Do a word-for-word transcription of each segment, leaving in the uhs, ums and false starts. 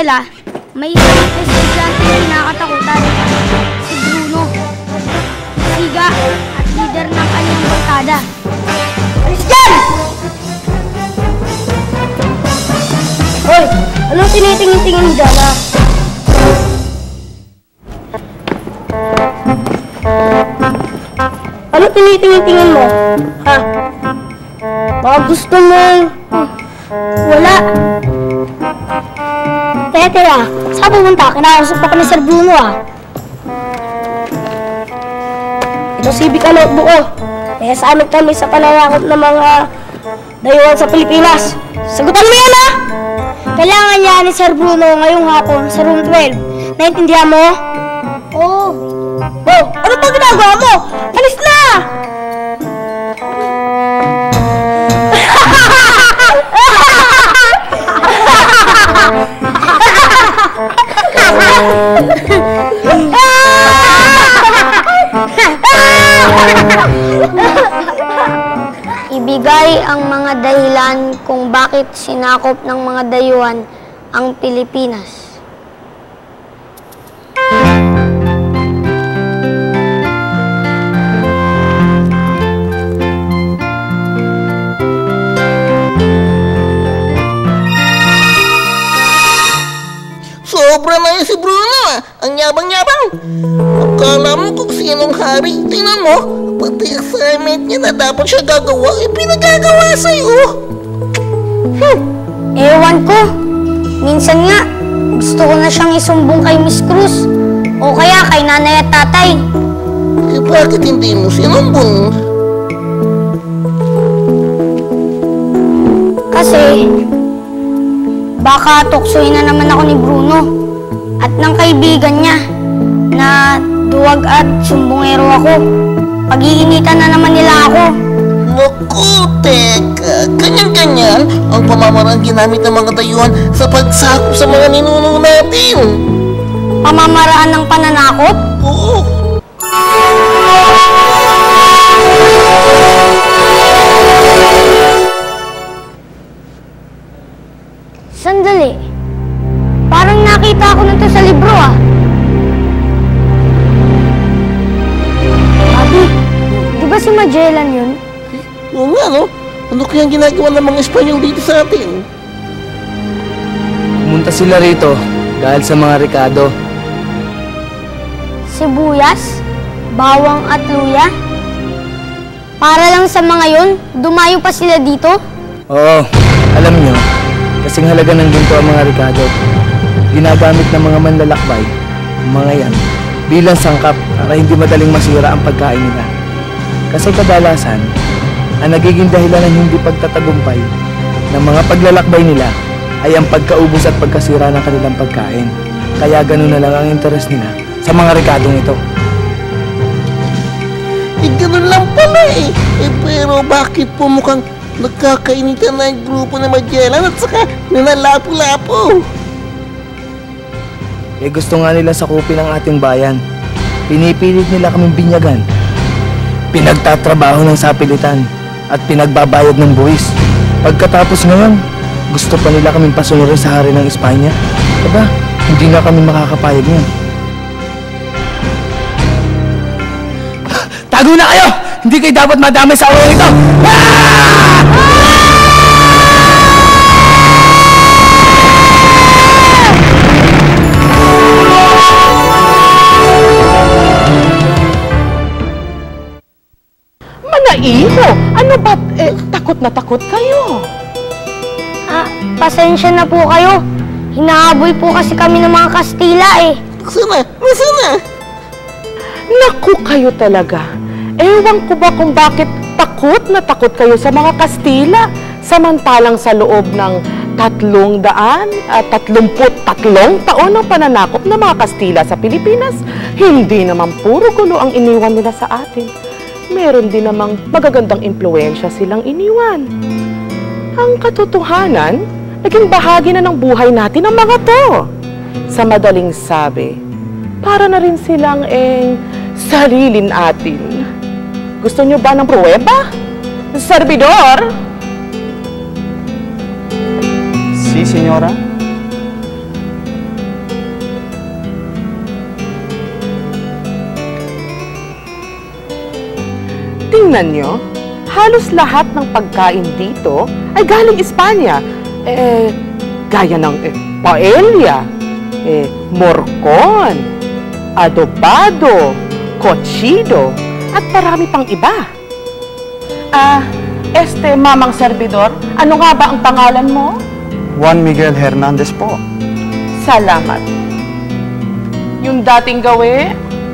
nila, may isang estudyante na kinakatakutan. Si Bruno. Siga at leader ng kanyang barkada. Alis dyan! Hoy! Anong tinitingin-tingin mo dyan, ha? Anong tinitingin-tingin mo? Ha? Baka gusto mo... Wala. Teka, teka. Saan pumunta? Kinakausap ako ni Sir Bruno, ah. Ito civic na notebook ko. Kaya sa amin kami sa pananakot ng mga dayuhan sa Pilipinas. Sagutan mo yan, ah! Kailangan niya ni Sir Bruno ngayong hapon sa room twelve. Naintindihan mo? Oo. Oh, ano pa ginagawa mo? Alis na! Ibigay ang mga dahilan kung bakit sinakop ng mga dayuhan ang Pilipinas. Sobra na yun si Bruno, ah. Ang yabang-yabang. Akala mo kung sinong hari. Tingnan mo, pati assignment niya na dapat siya gagawa, eh pinagagawa sa'yo. Hmm. Ewan ko. Minsan nga, gusto ko na siyang isumbong kay Miss Cruz. O kaya kay nanay at tatay. Eh bakit hindi mo sinumbong? Kasi... baka tuksoin na naman ako ni Bruno at ng kaibigan niya na duwag at sumbongero ako. Pag-iinitan na naman nila ako. Naku, teka. Ganyan-ganyan ang pamamaraan ginamit ng mga dayuhan sa pagsakop sa mga ninuno natin. Pamamaraan ng pananakop? Oo. Sandali. Parang nakita ko nito sa libro, ah. Abi, di ba si Magellan yun? Oo nga, no? Ano kayang ginagawa ng mga Espanyol dito sa atin? Pumunta sila rito dahil sa mga rekado. Sibuyas, bawang at luya? Para lang sa mga yun, dumayo pa sila dito? Oo, alam nyo, kasing halaga ng ginto ang mga rekado. Ginagamit ng mga manlalakbay, mga yan, bilang sangkap para hindi madaling masira ang pagkain nila. Kasi kadalasan, ang nagiging dahilan ng hindi pagtatagumpay ng mga paglalakbay nila ay ang pagkaubos at pagkasira ng kanilang pagkain. Kaya ganun na lang ang interes nila sa mga rekadong ito. Eh, ganun lang pala eh. Eh, pero bakit po mukhang nagkakainitan na yung grupo na Magellan at saka nanalapo-lapo? Eh gusto nga nila sakupin ang ating bayan. Pinipilit nila kaming binyagan. Pinagtatrabaho ng sapilitan at pinagbabayad ng buwis. Pagkatapos ngayon, gusto pa nila kaming pasunurin sa hari ng Espanya. Aba, hindi na kami makakapayag niyan. Tago na kayo! Hindi kayo dapat madamay sa awang ito! Ah! Manaiho! Ano ba't eh, takot na takot kayo? Ah, pasensya na po kayo. Hinahabol po kasi kami ng mga Kastila eh. Sana, sana. Naku kayo talaga. Ewan ko ba kung bakit takot na takot kayo sa mga Kastila, samantalang sa loob ng tatlong daan at tatlumput tatlong taon ng pananakop ng mga Kastila sa Pilipinas, hindi naman puro gulo ang iniwan nila sa atin. Meron din namang magagandang impluwensya silang iniwan. Ang katotohanan, naging bahagi na ng buhay natin ang mga to. Sa madaling sabi, para na rin silang eh, sarilin atin. Gusto nyo ba ng pruweba? Servidor? Si, senyora? Tingnan nyo, halos lahat ng pagkain dito ay galing Espanya. Eh, gaya ng eh, paella, eh, morcon, adobado, cocido, at marami pang iba. Ah, este, mamang servidor, ano nga ba ang pangalan mo? Juan Miguel Hernandez po. Salamat. Yung dating gawi?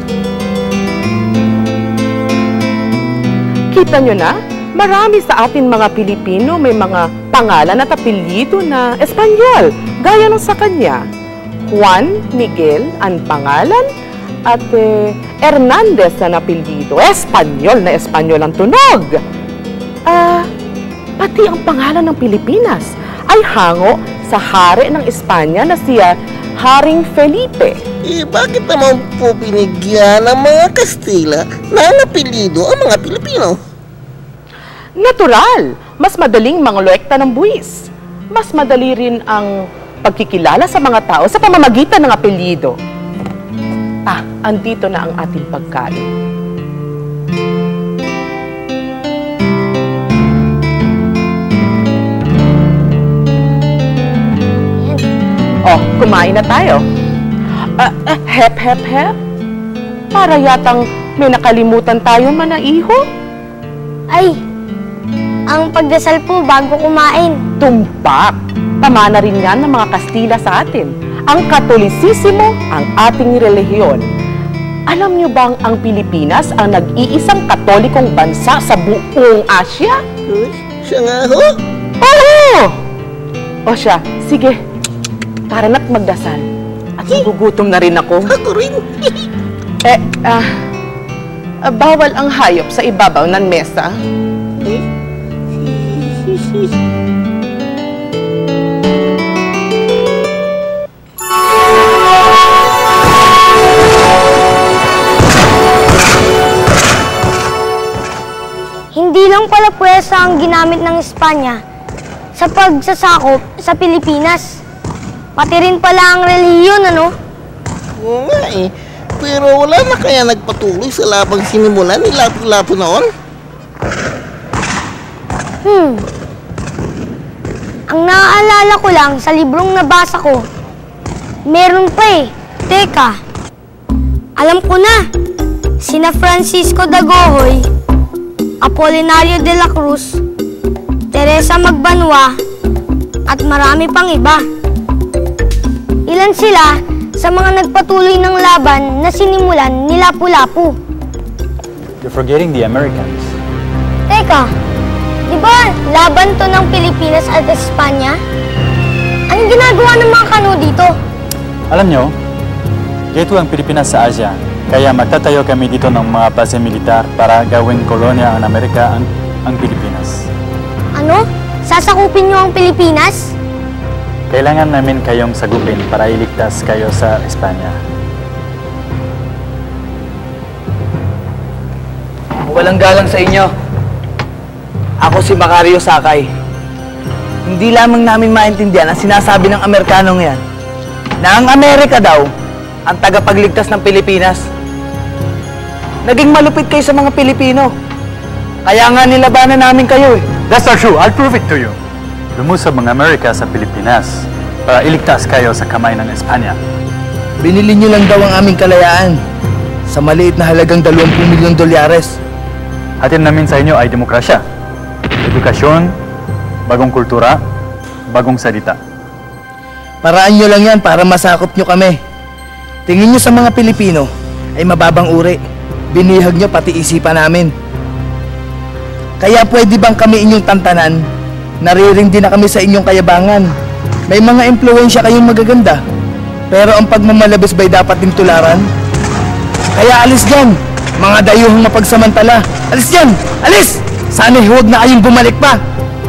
Kita nyo na, marami sa atin mga Pilipino may mga pangalan at apelyido na Espanyol, gaya ng sa kanya. Juan Miguel ang pangalan at eh, Hernandez na apelyido. Espanyol na Espanyol ang tunog. Ah, pati ang pangalan ng Pilipinas ay hango sa hari ng Espanya na siya Haring Felipe. Eh, bakit naman po binigyan ng mga Kastila ng apelyido ang mga Pilipino? Natural! Mas madaling mangolekta ng buwis. Mas madali rin ang pagkikilala sa mga tao sa pamamagitan ng apelyido. Ah, andito na ang ating pagkain. Oh, kumain na tayo. Ah, ah, hep, hep, hep. Para yatang may nakalimutan tayo manaiho. Ay, ang pagdasal po bago kumain. Tumpak. Tama na rin yan ng mga Kastila sa atin. Ang Katolisisimo ang ating relihiyon. Alam niyo bang ang Pilipinas ang nag-iisang katolikong bansa sa buong Asya? Uy, siya nga ho? Oo! O siya, sige. Tara na't magdasal. At nagugutom na rin ako. Ako rin. Eh, ah, ah, bawal ang hayop sa ibabaw ng mesa. Eh? Hindi lang pala pwesa ang ginamit ng Espanya sa pagsasakop sa Pilipinas. Pati rin pala ang relihiyon, ano? Oo nga eh. Pero wala na kaya nagpatuloy sa labang sinimulan ni Lapu-Lapu noon? Hmm. Ang naaalala ko lang sa librong nabasa ko, meron pa eh. Teka, alam ko na. Sina Francisco de Gojoy, Apolinario de la Cruz, Teresa Magbanwa, at marami pang iba. Ilan sila sa mga nagpatuloy ng laban na sinimulan ni Lapu-Lapu. You're forgetting the Americans. Teka, di ba laban to ng Pilipinas at Espanya? Anong ginagawa ng mga kano dito? Alam nyo, dito ang Pilipinas sa Asia. Kaya magtatayo kami dito ng mga base militar para gawing kolonya ang Amerika ang, ang Pilipinas. Ano? Sasakupin niyo ang Pilipinas? Kailangan namin kayong sagupin para iligtas kayo sa Espanya. Walang galang sa inyo. Ako si Macario Sakay. Hindi lamang namin maintindihan ang sinasabi ng Amerikanong yan na ang Amerika daw ang tagapagligtas ng Pilipinas. Naging malupit kayo sa mga Pilipino. Kaya nga nilabanan namin kayo eh. That's not true. I'll prove it to you. Lumusab ang Amerika sa Pilipinas para iligtas kayo sa kamay ng Espanya. Binili nyo lang daw ang aming kalayaan sa maliit na halagang dalawampu milyong dolyares. Atin namin sa inyo ay demokrasya, edukasyon, bagong kultura, bagong salita. Paraan nyo lang yan para masakop nyo kami. Tingin nyo sa mga Pilipino ay mababang uri. Binihag nyo pati isipan namin. Kaya pwede bang kami inyong tantanan? Nariring din na kami sa inyong kayabangan. May mga impluwensya kayong magaganda. Pero ang pagmamalabis ba'y dapat din tularan? Kaya alis dyan, mga dayuhang mapagsamantala. Alis dyan! Alis! Sana'y huwag na kayong bumalik pa!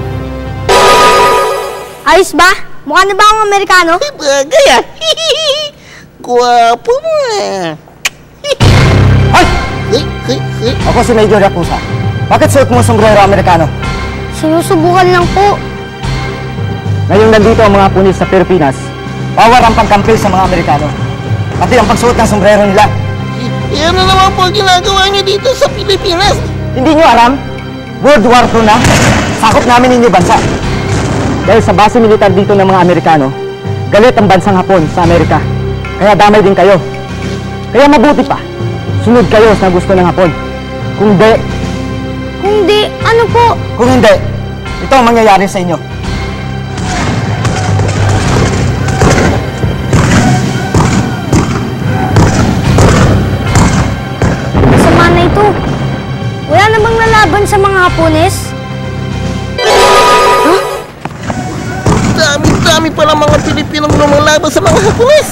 Ayos ba? Mukha na ba akong Amerikano? Ay, bagay ah. Guwapo mo ah. Ay! Ay, ay, ay. Ako si Major Rapusa. Bakit suot mo sombrero Amerikano? Sinusubukan lang po. Ngayong nandito ang mga pulis sa Pilipinas, bawal ang pagkampil sa mga Amerikano. Pati ang pagsuot ng sombrero nila. Yan na naman po ang ginagawa niyo dito sa Pilipinas. Hindi nyo alam? World War Two na? Sakop namin ninyo bansa. Dahil sa base militar dito ng mga Amerikano, galit ang bansang Hapon sa Amerika. Kaya damay din kayo. Kaya mabuti pa, sunod kayo sa gusto ng Hapon. Kung hindi, Kung di, ano po? kung hindi, ito ang mangyayari sa inyo. Masama na ito. Wala namang nalaban sa mga Hapones. Dami-dami pala mga Pilipinong lumalaban sa mga Hapones.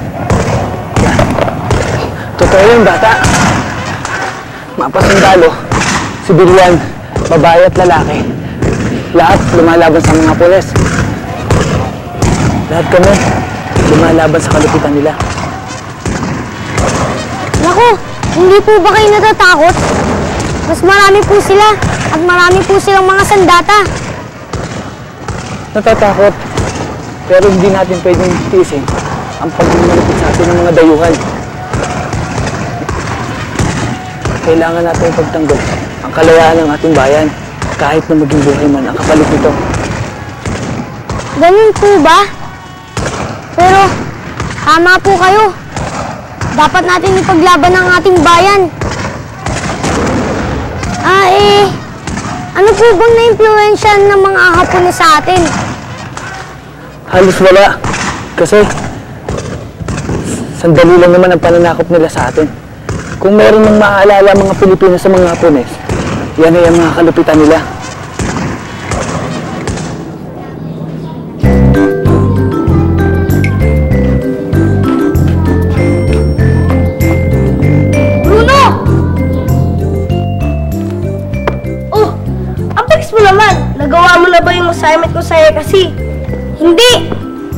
Totoo yung bata. Mapasundalo, sibilyan, babae at lalaki. Lahat lumalaban sa mga Hapones. Lahat kami lumalaban sa kalupitan nila. Naku, hindi po ba kayo natatakot? Mas marami po sila at marami po silang mga sandata. Natatakot, pero hindi natin pwedeng tiisin ang pagmumulupit sa atin ng mga dayuhan. Kailangan natin pagtanggol ang kalayaan ng ating bayan, kahit na maging buhay man ang kapalit nito. Ganun po ba? Pero, tama po kayo. Dapat natin ipaglaban ang ating bayan. Ah, eh, ano po bang na-impluensya ng mga Hapones sa atin? Halos wala, kasi sandali lang naman ang pananakop nila sa atin. Kung meron mang maaalala mga Pilipino sa mga Hapones, yan ay ang mga kalupitan nila. Bruno! Oh, ang bilis mo naman. Nagawa mo na ba yung assignment ko sa'yo kasi? Hindi!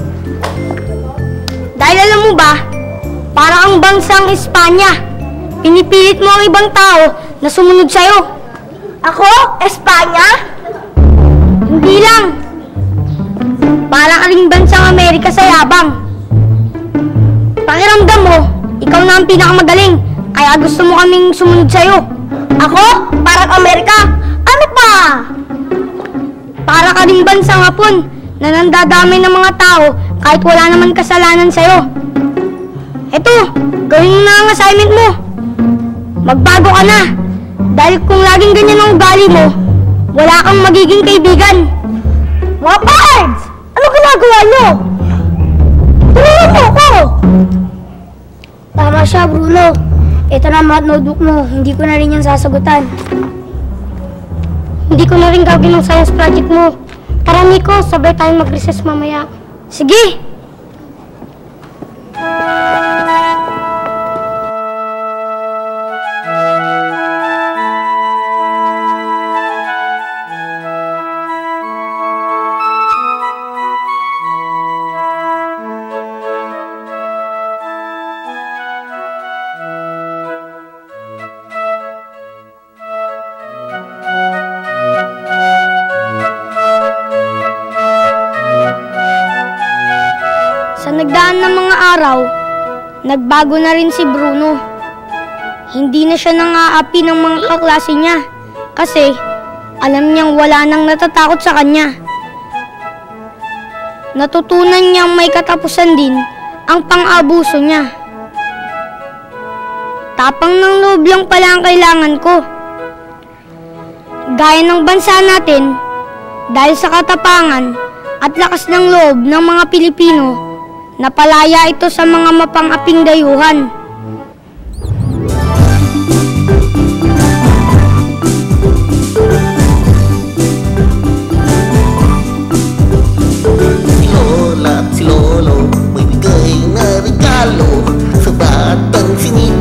Dahil alam mo ba, para ang bansang Espanya, pinipilit mo ang ibang tao na sumunod sa'yo. Ako? Espanya? Hindi lang. Para ka ring bansang Amerika sa yabang. Pakiramdam mo, ikaw na ang pinakamagaling, kaya gusto mo kaming sumunod sa'yo. Ako? Parang Amerika? Ano pa? Para ka ring bansang Hapon, na nandadamay ng mga tao kahit wala naman kasalanan sa'yo. Eto, gawin mo na ang assignment mo. Magbago ka na. Dahil kung laging ganyan ang ugali mo, wala kang magiging kaibigan. Mga bards! Ano ginagawa nyo? Tulungan mo ako! Tama siya, Bruno. Ito na mga notebook mo. Hindi ko na rin yan sasagutan. Hindi ko na rin gagawin ang science project mo. Tara, Nico, sabay tayong mag-recess mamaya. Sige! Sa nagdaan ng mga araw, nagbago na rin si Bruno. Hindi na siya nang-aapi ng mga kaklase niya kasi alam niyang wala nang natatakot sa kanya. Natutunan niyang may katapusan din ang pang-abuso niya. Tapang ng loob lang pala ang kailangan ko. Gaya ng bansa natin, dahil sa katapangan at lakas ng loob ng mga Pilipino, napalaya ito sa mga mapang-aping dayuhan. Si Lola at si Lolo may bigay na regalo sa batang sinipin.